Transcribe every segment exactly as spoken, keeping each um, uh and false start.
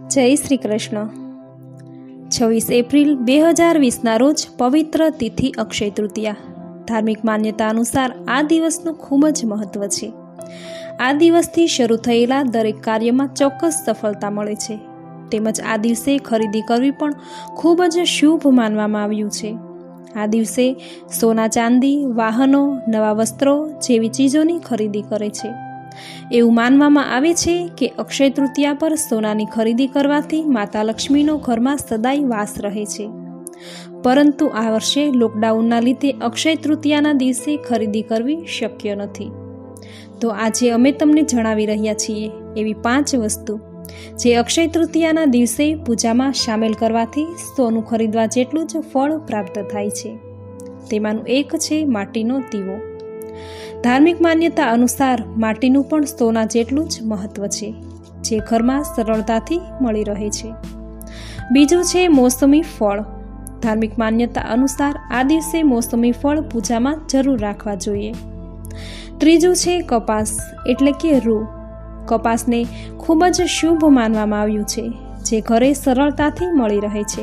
જય શ્રી કૃષ્ણ। છવ્વીસ એપ્રિલ બે હજાર વીસના રોજ પવિત્ર તિથિ અક્ષય તૃતીયા। ધાર્મિક માન્યતા અનુસાર આ દિવસનું ખૂબ જ મહત્વ છે। આ દિવસથી શરૂ થયેલા દરેક કાર્યમાં ચોક્કસ સફળતા મળે છે, તેમજ આ દિવસે ખરીદી કરવી પણ ખૂબ જ શુભ માનવામાં આવ્યું છે। આ દિવસે સોના ચાંદી, વાહનો, નવા વસ્ત્રો જેવી ચીજોની ખરીદી કરે છે। એવું માનવામાં આવે છે કે અક્ષય તૃતીયા પર સોનાની ખરીદી કરવાથી માતા લક્ષ્મીનો ઘરમાં સદાય વાસ રહે છે, પરંતુ આ વર્ષે લોકડાઉનના લીધે અક્ષય તૃતીયાના દિવસે ખરીદી કરવી શક્ય નથી। તો આજે અમે તમને જણાવી રહ્યા છીએ એવી પાંચ વસ્તુ જે અક્ષય તૃતીયાના દિવસે પૂજામાં સામેલ કરવાથી સોનું ખરીદવા જેટલું જ ફળ પ્રાપ્ત થાય છે। તેમાંનું એક છે માટીનો દીવો। ધાર્મિક માન્યતા અનુસાર માટીનું પણ સોના જેટલું જ મહત્વ છે, જે ઘરમાં સરળતાથી મળી રહે છે। બીજું છે મોસમી ફળ। ધાર્મિક માન્યતા અનુસાર આ દિવસે મોસમી ફળ પૂજામાં જરૂર રાખવા જોઈએ। ત્રીજું છે કપાસ એટલે કે રૂ। કપાસને ખૂબ જ શુભ માનવામાં આવ્યું છે, જે ઘરે સરળતાથી મળી રહે છે।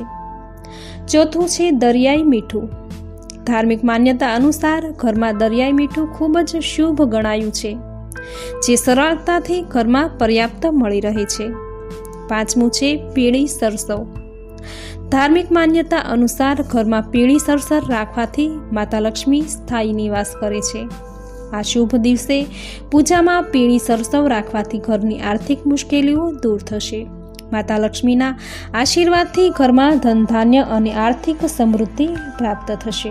ચોથું છે દરિયાઈ મીઠું। ધાર્મિક માન્યતા અનુસાર ઘરમાં દરિયાઈ મીઠું ખૂબ જ શુભ ગણાયું છે, જે સરળતાથી ઘરમાં પર્યાપ્ત મળી રહે છે। પાંચમું છે પીળી સરસવ। ધાર્મિક માન્યતા અનુસાર ઘરમાં પીળી સરસર રાખવાથી માતા લક્ષ્મી સ્થાયી નિવાસ કરે છે। આ શુભ દિવસે પૂજામાં પીળી સરસવ રાખવાથી ઘરની આર્થિક મુશ્કેલીઓ દૂર થશે। માતા લક્ષ્મીના આશીર્વાદથી ઘરમાં ધન ધાન્ય અને આર્થિક સમૃદ્ધિ પ્રાપ્ત થશે।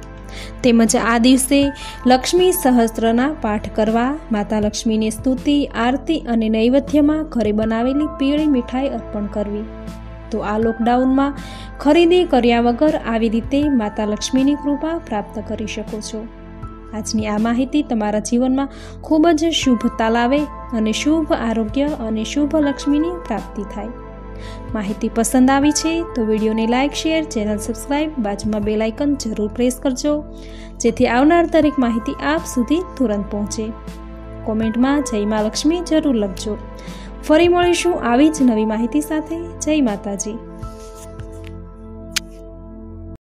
તેમજ આ દિવસે લક્ષ્મી સહસ્ત્રના પાઠ કરવા, માતા લક્ષ્મીની સ્તુતિ, આરતી અને નૈવેદ્યમાં ઘરે બનાવેલી પીળી મીઠાઈ અર્પણ કરવી। તો આ લોકડાઉનમાં ખરીદી કર્યા વગર આવી રીતે માતા લક્ષ્મીની કૃપા પ્રાપ્ત કરી શકો છો। આજની આ માહિતી તમારા જીવનમાં ખૂબ જ શુભતા લાવે અને શુભ આરોગ્ય અને શુભ લક્ષ્મીની પ્રાપ્તિ થાય। માહિતી પસંદ આવી છે તો વિડીયોને લાઇક, શેર, ચેનલ સબસ્ક્રાઇબ, બાજુમાં બેલ આઇકન જરૂર પ્રેસ કરજો, જેથી આવનાર દરેક માહિતી આપ સુધી તુરંત પહોંચે। કોમેન્ટમાં જય મા લક્ષ્મી જરૂર લખજો। ફરી મળીશું આવી જ નવી માહિતી સાથે। જય માતાજી।